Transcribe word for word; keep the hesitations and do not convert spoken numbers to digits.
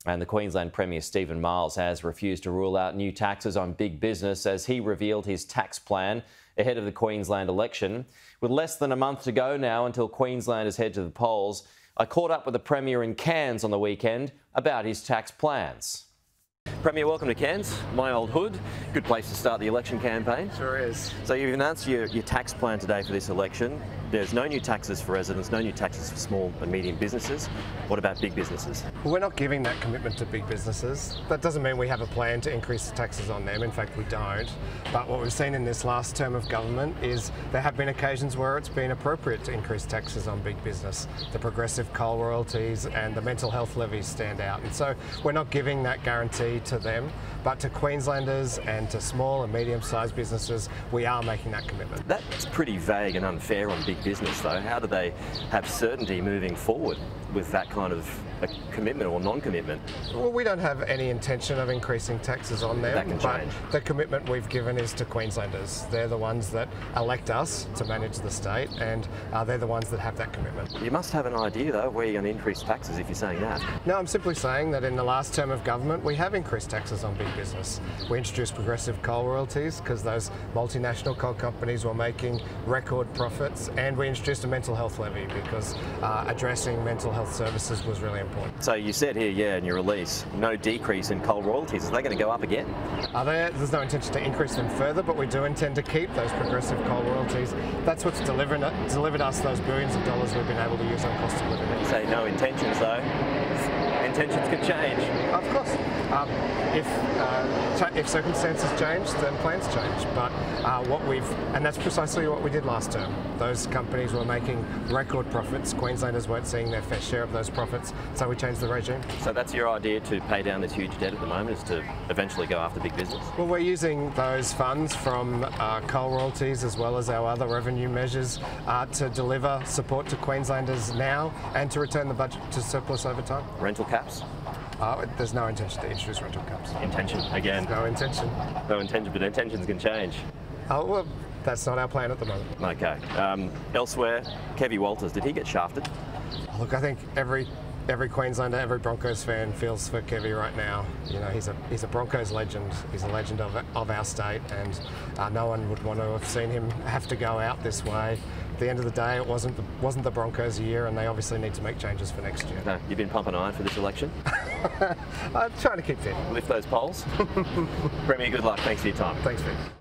And the Queensland Premier Steven Miles has refused to rule out new taxes on big business as he revealed his tax plan ahead of the Queensland election. With less than a month to go now until Queenslanders head to the polls, I caught up with the Premier in Cairns on the weekend about his tax plans. Premier, welcome to Cairns, my old hood. Good place to start the election campaign. Sure is. So you've announced your, your tax plan today for this election. There's no new taxes for residents, no new taxes for small and medium businesses. What about big businesses? We're not giving that commitment to big businesses. That doesn't mean we have a plan to increase the taxes on them. In fact, we don't. But what we've seen in this last term of government is there have been occasions where it's been appropriate to increase taxes on big business. The progressive coal royalties and the mental health levies stand out. And so we're not giving that guarantee to them, but to Queenslanders and to small and medium-sized businesses, we are making that commitment. That's pretty vague and unfair on big business, though. How do they have certainty moving forward with that kind of a commitment or non-commitment? Well, we don't have any intention of increasing taxes on them, that can but change. The commitment we've given is to Queenslanders. They're the ones that elect us to manage the state, and uh, they're the ones that have that commitment. You must have an idea, though, where you're going to increase taxes if you're saying that. No, I'm simply saying that in the last term of government, we have increased taxes on big business. We introduced progressive coal royalties because those multinational coal companies were making record profits, and we introduced a mental health levy because uh, addressing mental health services was really important. So you said here, yeah, in your release, no decrease in coal royalties. Are they going to go up again? Are there? There's no intention to increase them further, but we do intend to keep those progressive coal royalties. That's what's delivering, delivered us those billions of dollars we've been able to use on cost of living. You say no intentions, though. Intentions could change. Of course. Um, if uh, if circumstances change, then plans change. But uh, what we've, and that's precisely what we did last term. Those companies were making record profits. Queenslanders weren't seeing their fair share of those profits, so we changed the regime. So that's your idea to pay down this huge debt at the moment, is to eventually go after big business? Well, we're using those funds from uh, coal royalties as well as our other revenue measures uh, to deliver support to Queenslanders now and to return the budget to surplus over time. Rental caps? Uh, there's no intention to introduce rental caps. Intention, again. No intention. No intention, but intentions can change. Oh, well, that's not our plan at the moment. Okay. Um, elsewhere, Kevy Walters, did he get shafted? Look, I think every every Queenslander, every Broncos fan feels for Kevy right now. You know, he's a he's a Broncos legend. He's a legend of of our state, and uh, no one would want to have seen him have to go out this way. At the end of the day, it wasn't the, wasn't the Broncos' year, and they obviously need to make changes for next year. No, you've been pumping iron for this election? I'm trying to keep fit. Lift those polls. Premier, good luck. Thanks for your time. Thanks, Vic.